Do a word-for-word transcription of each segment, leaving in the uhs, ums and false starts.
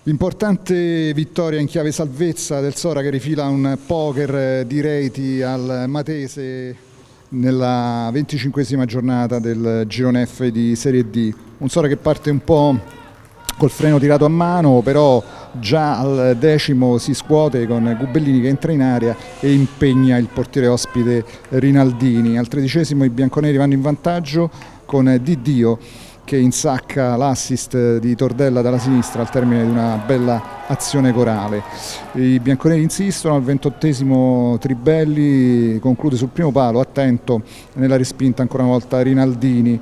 Importante vittoria in chiave salvezza del Sora che rifila un poker di reti al Matese nella venticinquesima giornata del girone F di Serie D. Un Sora che parte un po' col freno tirato a mano, però già al decimo si scuote con Gubellini che entra in area e impegna il portiere ospite Rinaldini. Al tredicesimo i bianconeri vanno in vantaggio con Di Dio che insacca l'assist di Tordella dalla sinistra al termine di una bella azione corale. I bianconeri insistono, al ventottesimo Tribelli conclude sul primo palo, attento nella respinta ancora una volta Rinaldini.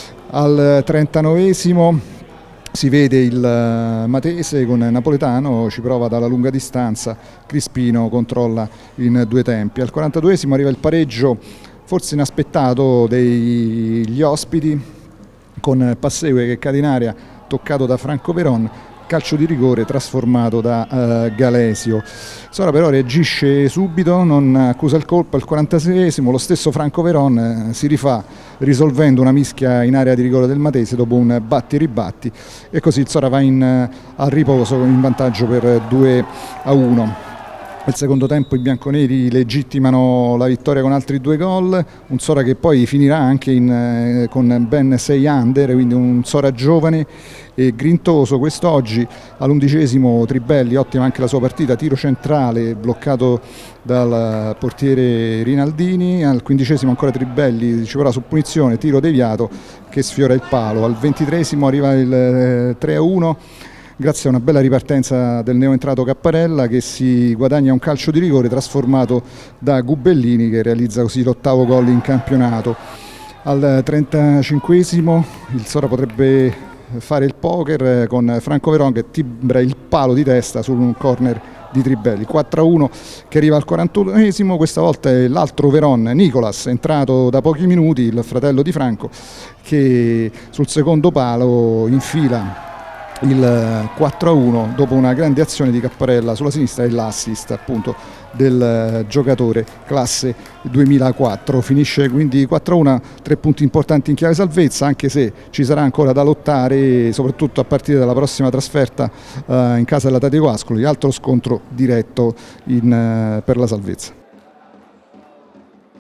Al trentanovesimo si vede il Matese con Napoletano, ci prova dalla lunga distanza, Crispino controlla in due tempi. Al quarantaduesimo arriva il pareggio forse inaspettato degli ospiti con Passegue che cade in area, toccato da Franco Veron, calcio di rigore trasformato da uh, Galesio. Sora però reagisce subito, non accusa il colpo. Al quarantaseiesimo lo stesso Franco Veron eh, si rifà risolvendo una mischia in area di rigore del Matese dopo un batti e ribatti, e così il Sora va in, uh, al riposo in vantaggio per due a uno. Nel secondo tempo i bianconeri legittimano la vittoria con altri due gol, un Sora che poi finirà anche in, eh, con ben sei under, quindi un Sora giovane e grintoso quest'oggi. All'undicesimo Tribelli, ottima anche la sua partita, tiro centrale bloccato dal portiere Rinaldini. Al quindicesimo ancora Tribelli, ci vorrà su punizione, tiro deviato che sfiora il palo. Al ventitreesimo arriva il eh, tre a uno. Grazie a una bella ripartenza del neoentrato Capparella che si guadagna un calcio di rigore trasformato da Gubellini che realizza così l'ottavo gol in campionato. Al trentacinquesimo il Sora potrebbe fare il poker con Franco Veron che timbra il palo di testa su un corner di Tribelli. quattro a uno che arriva al quarantunesimo, questa volta è l'altro Veron, Nicolas, entrato da pochi minuti, il fratello di Franco, che sul secondo palo infila il quattro a uno dopo una grande azione di Capparella sulla sinistra e l'assist appunto del giocatore classe duemilaquattro. Finisce quindi quattro a uno, tre punti importanti in chiave salvezza, anche se ci sarà ancora da lottare soprattutto a partire dalla prossima trasferta uh, in casa della Tateco Ascoli, altro scontro diretto in, uh, per la salvezza.